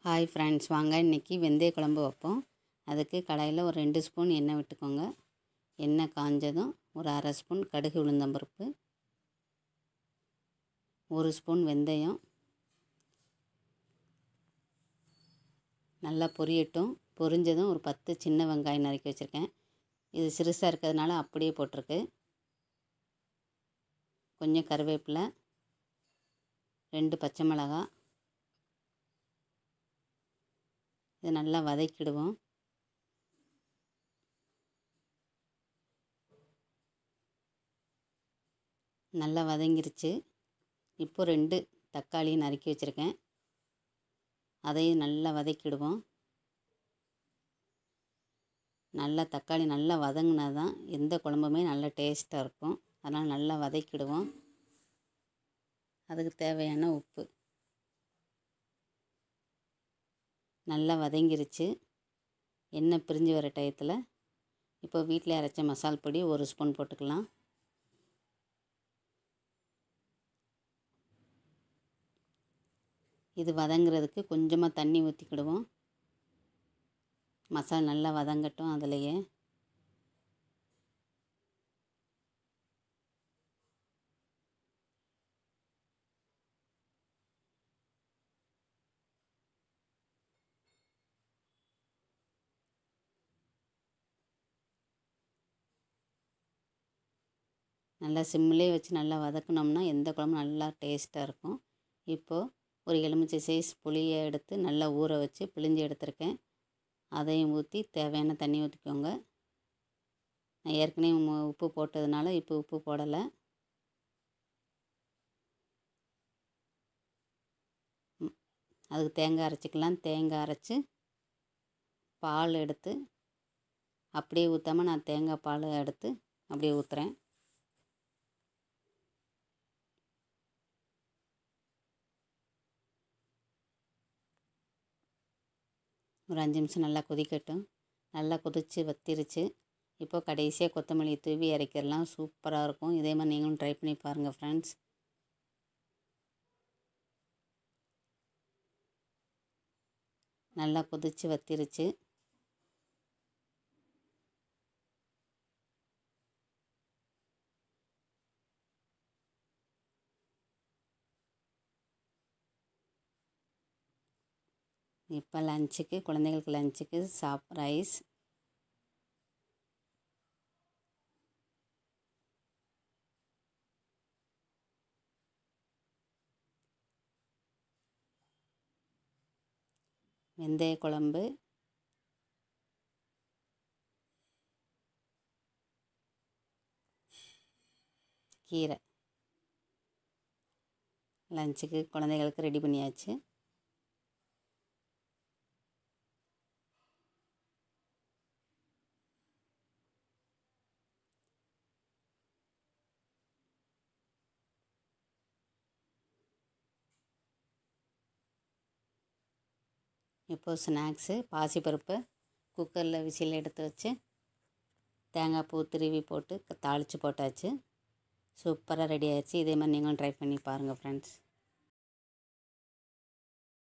Hi friends, வாங்க இன்றைக்கி வெந்தய குழம்பு வைப்போம். அதுக்கு கடாயில் ஒரு 2 ஸ்பூன் எண்ணெய் விட்டுக்கோங்க. எண்ணெய் காஞ்சதும் ஒரு அரை ஸ்பூன் கடுகு உளுந்தம்பருப்பு, 1 ஸ்பூன் வெந்தயம் நல்லா பொரியட்டும். பொரிஞ்சதும் ஒரு 10 சின்ன வெங்காயம் நறுக்கி வச்சுருக்கேன். இது சிறுசாக இருக்கிறதுனால அப்படியே போட்டிருக்கு. கொஞ்சம் கருவேப்பிலை, 2 பச்சை மிளகாய். இது நல்லா வதக்கிடுவோம். நல்லா வதங்கிருச்சு. இப்போ 2 தக்காளி நறுக்கி வச்சுருக்கேன். அதையும் நல்லா வதக்கிடுவோம். நல்லா தக்காளி நல்லா வதங்கினா தான் எந்த குழம்புமே நல்லா டேஸ்ட்டாக இருக்கும். அதனால் நல்லா வதக்கிடுவோம். அதுக்கு தேவையான உப்பு. நல்லா வதங்கிருச்சு. எண்ணெய் பிரிஞ்சு வர டயத்தில் இப்போ வீட்டில் அரைச்ச மசால் பொடி 1 ஸ்பூன் போட்டுக்கலாம். இது வதங்கிறதுக்கு கொஞ்சமாக தண்ணி ஊற்றிக்கிடுவோம். மசாலா நல்லா வதங்கட்டும். அதிலையே நல்லா சிம்மிலே வச்சு நல்லா வதக்கினோம்னா எந்த குழம்பும் நல்லா டேஸ்ட்டாக இருக்கும். இப்போது ஒரு எலுமிச்சை சைஸ் புளியை எடுத்து நல்லா ஊற வச்சு பிழிஞ்சு எடுத்திருக்கேன். அதையும் ஊற்றி தேவையான தண்ணி ஊற்றிக்கோங்க. நான் ஏற்கனவே உப்பு போட்டதுனால இப்போ உப்பு போடலை. அதுக்கு தேங்காய் அரைச்சிக்கலாம். தேங்காய் அரைச்சி பால் எடுத்து அப்படியே ஊற்றாமல் நான் தேங்காய் பால் எடுத்து அப்படியே ஊற்றுறேன். ஒரு 5 நிமிஷம் நல்லா கொதிக்கட்டும். நல்லா கொதித்து வத்திருச்சு. இப்போ கடைசியாக கொத்தமல்லி தூவி இறக்கிடலாம். சூப்பராக இருக்கும். இதே மாதிரி நீங்களும் ட்ரை பண்ணி பாருங்கள் ஃப்ரெண்ட்ஸ். நல்லா கொதித்து வத்திருச்சு. இப்போ லஞ்சுக்கு குழந்தைங்களுக்கு லஞ்சுக்கு ரைஸ், வெந்தய குழம்பு, கீரை. லஞ்சுக்கு குழந்தைகளுக்கு ரெடி பண்ணியாச்சு. இப்போது ஸ்நாக்ஸு பாசிப்பருப்பு குக்கரில் விசில் எடுத்து வச்சு தேங்காய் பூ திருவி போட்டு தாளித்து போட்டாச்சு. சூப்பராக ரெடி ஆயிடுச்சு. இதே மாதிரி நீங்களும் ட்ரை பண்ணி பாருங்கள் ஃப்ரெண்ட்ஸ்.